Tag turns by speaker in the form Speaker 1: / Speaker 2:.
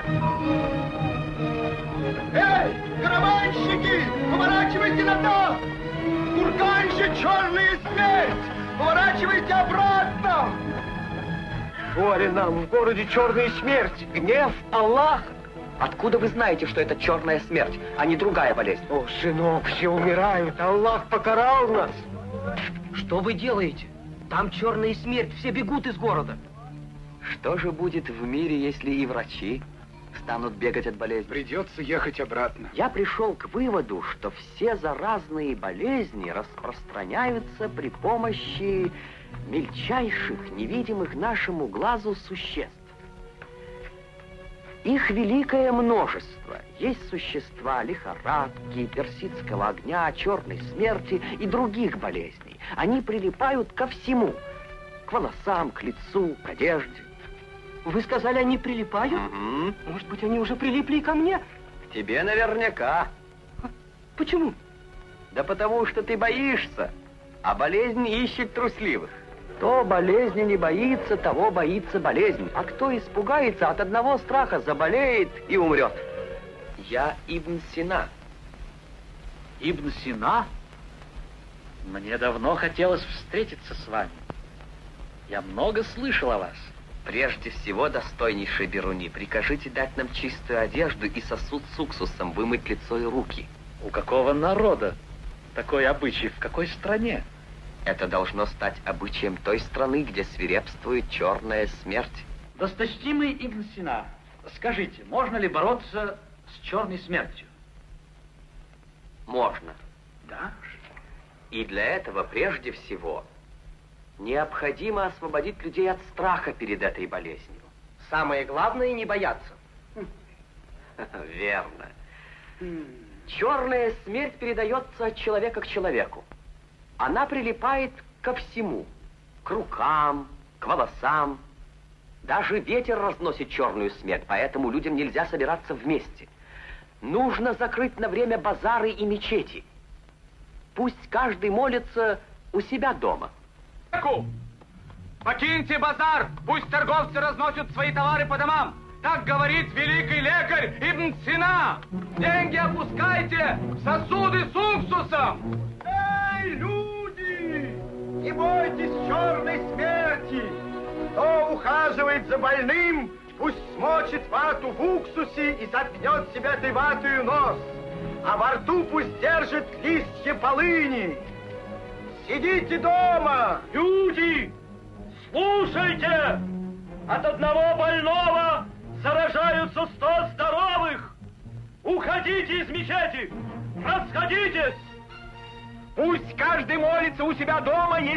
Speaker 1: Эй, караванщики, поворачивайте назад! В курганже черная смерть! Поворачивайте обратно!
Speaker 2: Горе нам, в городе черная смерть, гнев Аллах. Откуда вы знаете, что это черная смерть, а не другая болезнь?
Speaker 3: О, сынок, все умирают, Аллах покарал нас.
Speaker 4: Что вы делаете? Там черная смерть, все бегут из города.
Speaker 2: Что же будет в мире, если и врачи станут бегать от болезни?
Speaker 3: Придется ехать обратно.
Speaker 2: Я пришел к выводу, что все заразные болезни распространяются при помощи мельчайших, невидимых нашему глазу существ. Их великое множество. Есть существа лихорадки, персидского огня, черной смерти и других болезней. Они прилипают ко всему. К волосам, к лицу, к одежде.
Speaker 4: Вы сказали, они прилипают?
Speaker 2: Угу.
Speaker 4: Может быть, они уже прилипли ко мне?
Speaker 2: К тебе наверняка.
Speaker 4: Почему?
Speaker 2: Да потому что ты боишься, а болезнь ищет трусливых. Кто болезни не боится, того боится болезнь. А кто испугается от одного страха, заболеет и умрет. Я Ибн Сина.
Speaker 5: Ибн Сина? Мне давно хотелось встретиться с вами. Я много слышал о вас.
Speaker 2: Прежде всего, достойнейший Беруни, прикажите дать нам чистую одежду и сосуд с уксусом, вымыть лицо и руки.
Speaker 5: У какого народа такой обычай? В какой стране?
Speaker 2: Это должно стать обычаем той страны, где свирепствует черная смерть.
Speaker 5: Досточтимый Ибн Сина, скажите, можно ли бороться с черной смертью?
Speaker 2: Можно.
Speaker 5: Да?
Speaker 2: И для этого, прежде всего, необходимо освободить людей от страха перед этой болезнью.
Speaker 4: Самое главное — не бояться.
Speaker 2: Верно. Черная смерть передается от человека к человеку. Она прилипает ко всему. К рукам, к волосам. Даже ветер разносит черную смерть, поэтому людям нельзя собираться вместе. Нужно закрыть на время базары и мечети. Пусть каждый молится у себя дома.
Speaker 6: Покиньте базар, пусть торговцы разносят свои товары по домам. Так говорит великий лекарь Ибн Сина. Деньги опускайте в сосуды с уксусом.
Speaker 1: Эй, люди! Не бойтесь черной смерти! Кто ухаживает за больным, пусть смочит вату в уксусе и заткнет себе этой ватою нос, а во рту пусть держит листья полыни. Сидите дома!
Speaker 6: Люди, слушайте! От одного больного заражаются 100 здоровых! Уходите из мечети! Расходитесь!
Speaker 1: Пусть каждый молится у себя дома,